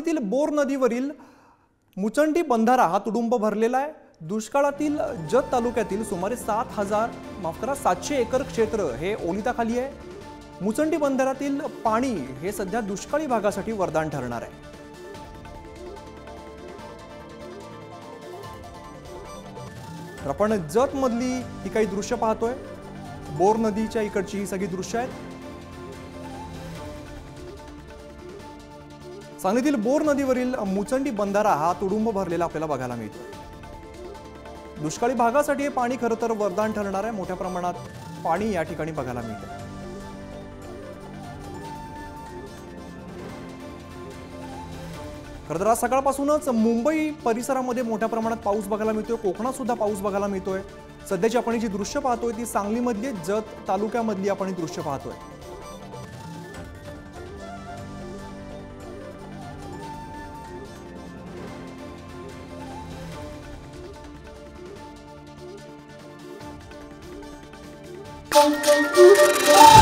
सांगलीतील bore नदीवरील मुचंडी बंधारा हा तुडुंब भरलेला आहे। दुष्काळातील जत तालुक्यातील सुमारे 700 एकर क्षेत्र हे ओलिताखाली आहे। मुचंडी बंधारातील पाणी हे सध्या दुष्काळी भागासाठी वरदान ठरणार आहे। आपण जत मधली ही काही दृश्य पाहतोय। बोर नदीच्या इकडची ही सगळी दृश्य आहेत। सांगलीतील बोर नदीवरील मुचंडी बंधारा हा तुडुंब भरलेला आपल्याला बघायला मिळतो। दुष्काळी भागासाठी हे पाणी खरं तर वरदान ठरणार आहे। मोठ्या प्रमाणात पाणी या ठिकाणी बघायला मिळते। खरं तर आज सकाळपासूनच मुंबई परिसरामध्ये मोठ्या प्रमाणात पाऊस बघायला मिळतोय। कोकणात सुद्धा पाऊस बघायला मिळतोय। सध्याची आपण जी दृश्य पाहतोय ती सांगलीमधली जत तालुक्यामधली आपण ही दृश्य पाहतोय। Thank you.